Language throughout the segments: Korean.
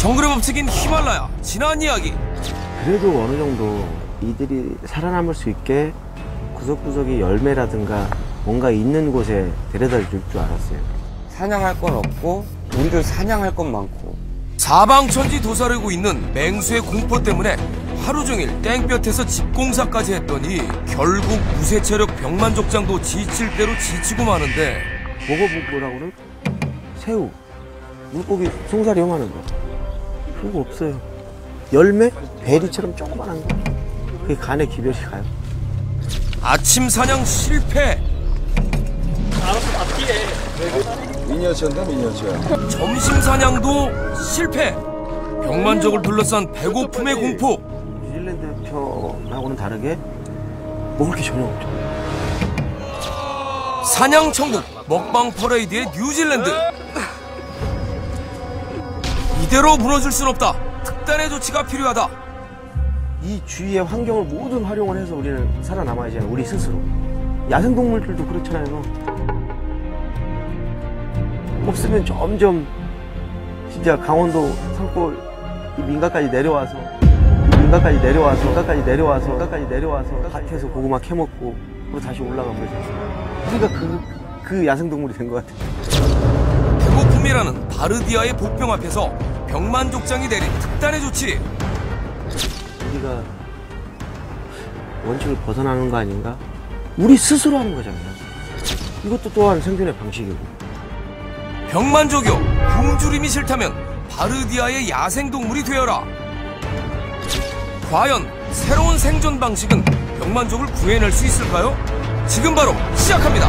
정글의 법칙인 히말라야, 지난 이야기. 그래도 어느 정도 이들이 살아남을 수 있게 구석구석에 열매라든가 뭔가 있는 곳에 데려다 줄 줄 알았어요. 사냥할 건 없고 우리도 사냥할 건 많고. 사방천지 도사리고 있는 맹수의 공포 때문에 하루 종일 땡볕에서 집공사까지 했더니 결국 무쇠체력 병만족장도 지칠 대로 지치고 마는데. 먹어보라고 그래? 새우, 물고기 송사리 요만한 거 그거 없어요. 열매? 베리처럼 조그만한 거 그게 간에 기별이 가요. 아침 사냥 실패. 알아서 다 피해. 미니어처인데 미니어처. 점심 사냥도 실패. 병만족을 둘러싼 배고픔의 공포. 뉴질랜드 편하고는 다르게 먹을 게 전혀 없죠. 사냥 천국 먹방 퍼레이드의 뉴질랜드. 이대로 무너질 순 없다. 특단의 조치가 필요하다. 이 주위의 환경을 모두 활용을 해서 우리는 살아남아야 되잖아요. 우리 스스로. 야생동물들도 그렇잖아요. 없으면 점점 진짜 강원도 산골 민가까지 내려와서 밭에서 고구마 캐먹고 그리고 다시 올라가면 되죠. 우리가 그 야생동물이 된 것 같아요. 배고픔이라는 바르디아의 복병 앞에서 병만족장이 내린 특단의 조치. 우리가 원칙을 벗어나는 거 아닌가? 우리 스스로 하는 거잖아요. 이것도 또한 생존의 방식이고. 병만족이여, 굶주림이 싫다면 바르디아의 야생동물이 되어라. 과연 새로운 생존 방식은 병만족을 구해낼 수 있을까요? 지금 바로 시작합니다.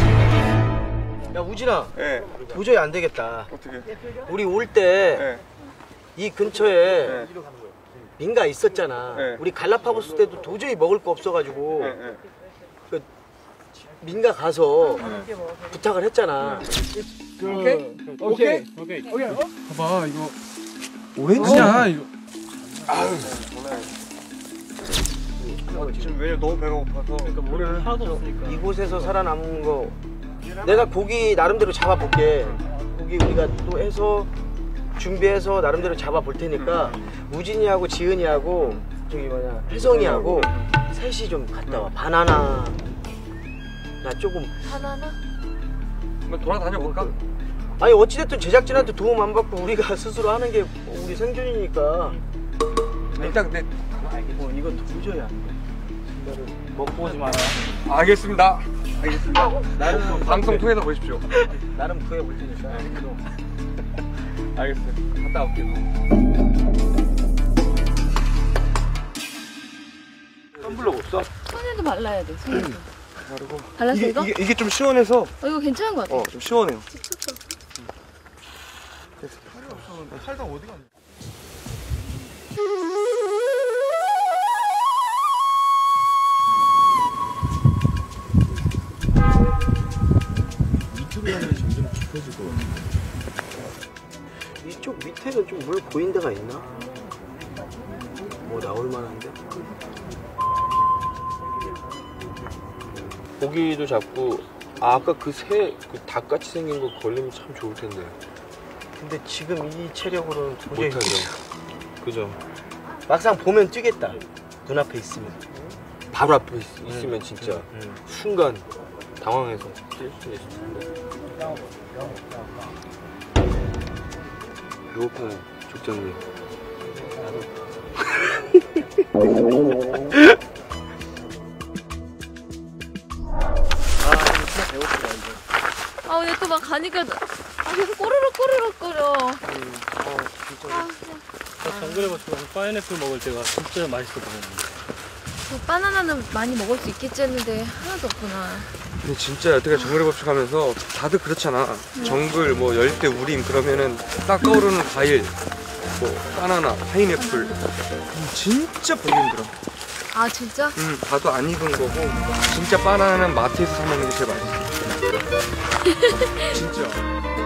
야 우진아, 네. 도저히 안 되겠다. 어떻게? 우리 올 때 이 네. 근처에 네. 민가 있었잖아. 네. 우리 갈라파고스 때도 도저히 먹을 거 없어가지고 네, 네. 그 민가 가서 부탁을 했잖아. 오케이. 봐봐 이거 오렌지야 이거. 지금 왜냐 너무 배가 고파서. 그래. 하나도 없으니까. 이곳에서 살아남은 거 내가 고기 나름대로 잡아볼게. 고기 우리가 또 해서 준비해서 나름대로 잡아볼 테니까 우진이하고 지은이하고 저기 뭐냐 혜성이하고 셋이 좀 갔다 와. 바나나 나 조금 바나나? 한번 돌아다녀 볼까? 아니 어찌됐든 제작진한테 도움 안 받고 우리가 스스로 하는 게 우리 생존이니까. 일단 근데 이거 도저히 안 돼. 먹고 오지 마라. 알겠습니다. 알겠습니다. 나름 방송 통해서 보십시오. 나름 구해볼 테니까. 알겠어요. 갔다 올게요. 선블록 없어? 손에도 발라야 돼. 손에도. 바르고. 발랐어 이거? 이게 좀 시원해서. 이거 괜찮은 것 같아. 좀 시원해요. 살다 어디 갔냐? 이쪽 밑에는 좀 물 보인 데가 있나? 뭐 나올 만한데? 고기도 잡고 아까 그 새, 그 닭같이 생긴 거 걸리면 참 좋을 텐데. 근데 지금 이 체력으로는 도저히 못하죠. 그죠? 막상 보면 뛰겠다. 눈앞에 있으면. 바로 앞에 있으면 진짜 순간 당황해서 뛸 수 있을 텐데. 배고프네, 족장님. 아 근데 또 막 가니까 계속 꼬르륵 거려. 진짜. 정글에 가서 파인애플 먹을 때가 진짜 맛있어 보였는데. 그 바나나는 많이 먹을 수 있겠지 했는데 하나도 없구나. 근데 진짜 여태가 정글의 법칙 하면서 다들 그렇잖아. 정글 뭐 열대 우림 그러면은 딱 떠오르는 과일 뭐 바나나, 파인애플 진짜 보기 힘들어. 아 진짜? 봐도 안 익은 거고 진짜 바나나는 마트에서 사 먹는 게 제일 맛있어. 진짜.